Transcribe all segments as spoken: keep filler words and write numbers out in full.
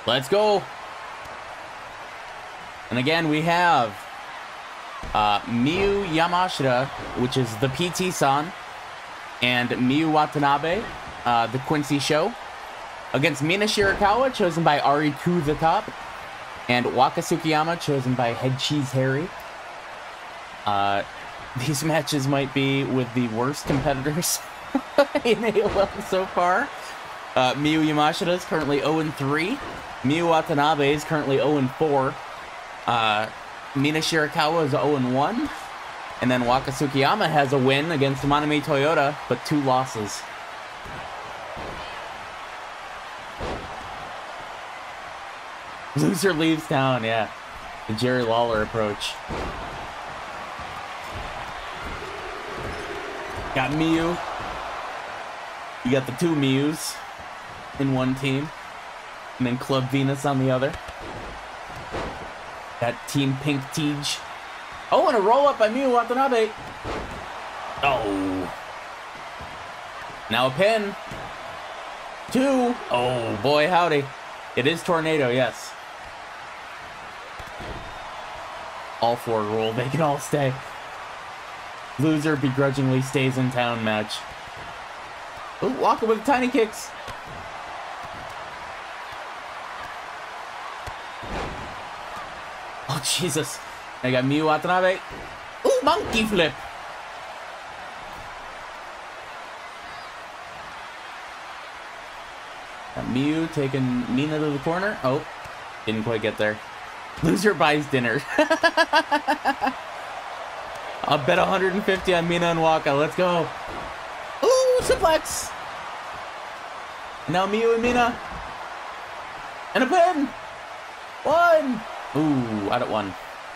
Let's go. And again, we have uh, Miyu Yamashita, which is the P T-san, and Miyu Watanabe, uh, the Quincy Show, against Mina Shirakawa, chosen by Ariku the Top, and Waka Tsukiyama, chosen by Head Cheese Harry. Uh, these matches might be with the worst competitors in A O L so far. Uh, Miyu Yamashita is currently oh and three. Miyu Watanabe is currently oh and four. Uh, Mina Shirakawa is oh and one. And then Waka Tsukiyama has a win against Manami Toyota, but two losses. Loser leaves town, yeah. The Jerry Lawler approach. Got Miyu. You got the two Miyus in one team. And then Club Venus on the other. Got Team Pink Tej. Oh, and a roll-up by Miyu Watanabe. Oh. Now a pin. Two. Oh, boy, howdy. It is Tornado, yes. All four rule. They can all stay. Loser begrudgingly stays in town match. Ooh, Waka with tiny kicks. Oh, Jesus. I got Miyu Watanabe. Ooh, monkey flip. Got Miyu taking Mina to the corner. Oh, didn't quite get there. Loser buys dinner. I'll bet one hundred fifty on Mina and Waka. Let's go. Ooh, suplex. Now Miyu and Mina. And a pin. One. Ooh, out at one.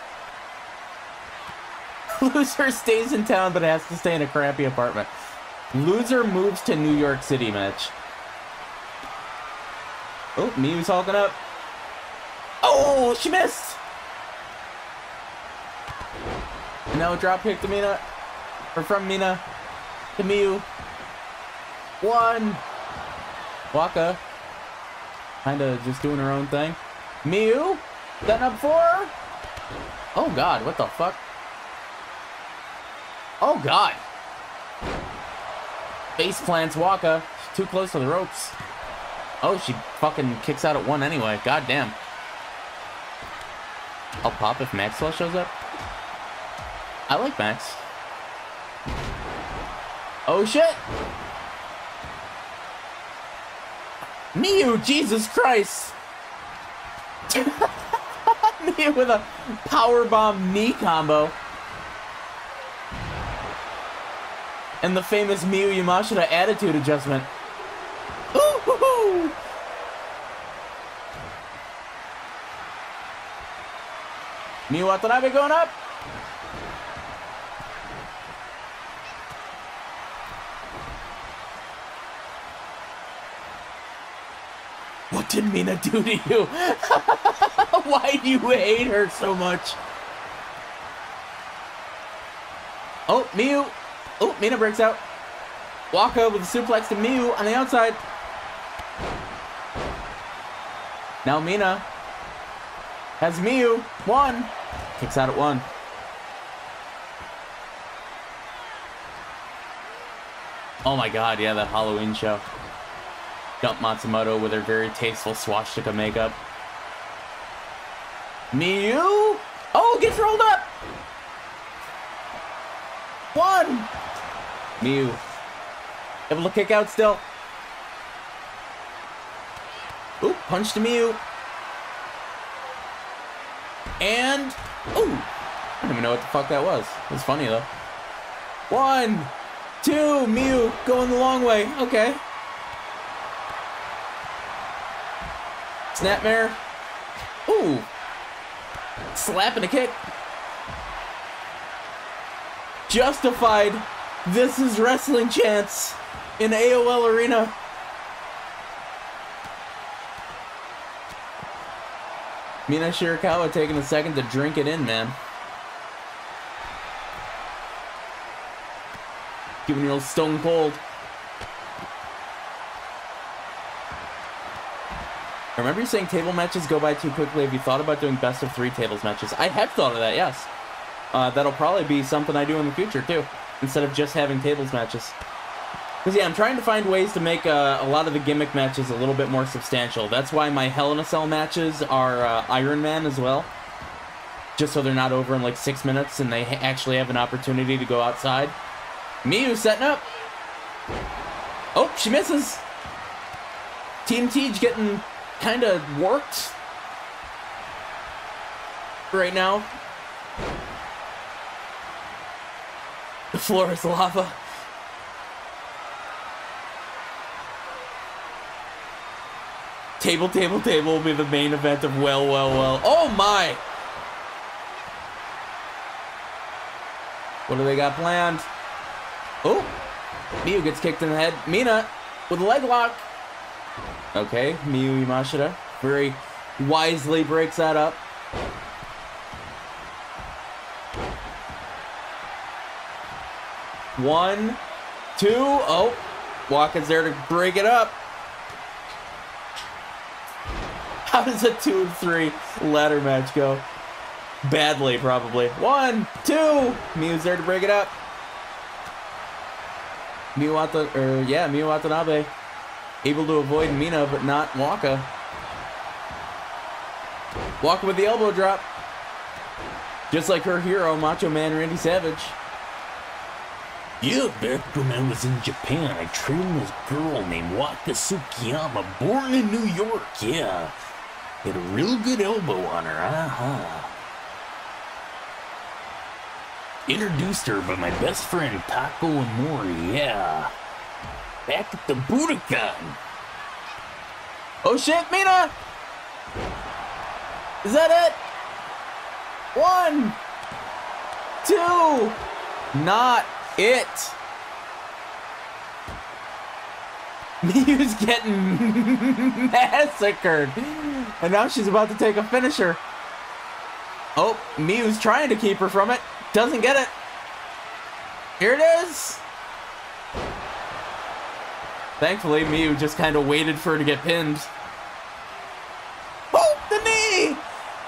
Loser stays in town, but has to stay in a crappy apartment. Loser moves to New York City match. Oh, Miyu's hulking up. Oh, she missed. And now a drop kick to Mina. Or from Mina to Miyu. One. Waka. Kinda just doing her own thing. Miyu. Then up four. Oh, God. What the fuck? Oh, God. Face plants Waka. She's too close to the ropes. Oh, she fucking kicks out at one anyway. God damn. I'll pop if Maxwell shows up. I like Max. Oh, shit. Miyu, Jesus Christ. Miyu with a powerbomb knee combo. And the famous Miyu Yamashita attitude adjustment. Ooh, hoo, hoo. Miyu Watanabe going up. What did Mina do to you? Why do you hate her so much? Oh, Miyu. Oh, Mina breaks out. Waka with a suplex to Miyu on the outside. Now Mina has Miyu. One. Kicks out at one. Oh my god, yeah, that Halloween show. Dump Matsumoto with her very tasteful swastika makeup. Miyu! Oh, gets rolled up! One! Miyu. Able to kick out still. Ooh, punch to Miyu. And... Ooh! I don't even know what the fuck that was. It was funny, though. One! Two! Miyu going the long way. Okay. Snapmare. Ooh. Slap and a kick. Justified. This is wrestling chants in A O L Arena. Mina Shirakawa taking a second to drink it in, man. Giving you a little stone cold. I remember you saying table matches go by too quickly. Have you thought about doing best of three tables matches? I have thought of that, yes. Uh, that'll probably be something I do in the future, too, instead of just having tables matches. Because, yeah, I'm trying to find ways to make uh, a lot of the gimmick matches a little bit more substantial. That's why my Hell in a Cell matches are uh, Iron Man as well. Just so they're not over in, like, six minutes and they ha actually have an opportunity to go outside. Miyu setting up. Oh, she misses. Team Tej getting kind of worked right now. The floor is lava. Table, table, table will be the main event of well, well, well. Oh my! What do they got planned? Oh! Miyu gets kicked in the head. Mina with a leg lock. Okay, Miyu Yamashita very wisely breaks that up. One, two, oh, Waka's there to break it up. How does a two and three ladder match go? Badly, probably. One, two, Miyu's there to break it up. Miyu Wata, or yeah, Miyu Watanabe able to avoid Mina, but not Waka. Waka with the elbow drop. Just like her hero, Macho Man Randy Savage. Yeah, back when I was in Japan, I trained this girl named Waka Tsukiyama, born in New York, yeah. Had a real good elbow on her, uh-huh. Introduced her by my best friend, Taco and Mori, yeah. Back at the Budokan. Oh shit, Mina! Is that it? One, two, not it. Miyu's getting massacred. And now she's about to take a finisher. Oh, Miyu's trying to keep her from it. Doesn't get it. Here it is. Thankfully, Miyu just kind of waited for her to get pinned. Oh, the knee!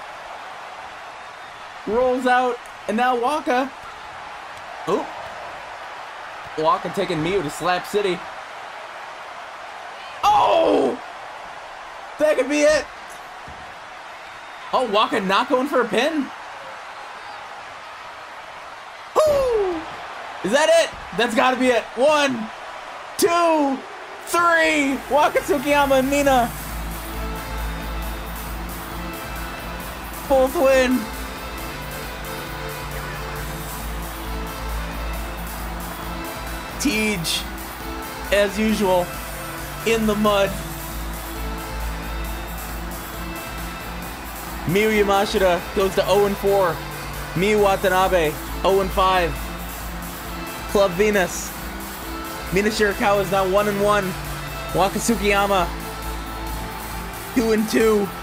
Rolls out, and now Waka. Oh. Waka taking Miyu to Slap City. Oh! That could be it. Oh, Waka not going for a pin? Woo! Is that it? That's gotta be it. One, two, three. Waka Tsukiyama and Mina both win. Tej, as usual, in the mud. Miyu Yamashita goes to oh and four. Miyu Watanabe, oh and five. Club Venus. Mina Shirakawa is now one and one. Waka Tsukiyama, two and two.